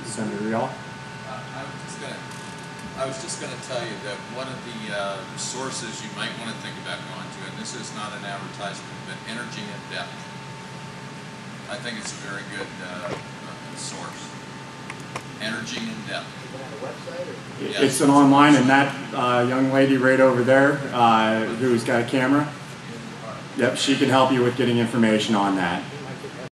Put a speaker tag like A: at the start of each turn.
A: Senator Rial?
B: I was just going to tell you that one of the sources you might want to think about going to, and this is not an advertisement, but Energy in Depth. I think it's a very good source. Energy in Depth.
C: Is that a website? Or?
B: Yes.
A: It's an online, and that young lady right over there who's got a camera, yep, she can help you with getting information on that.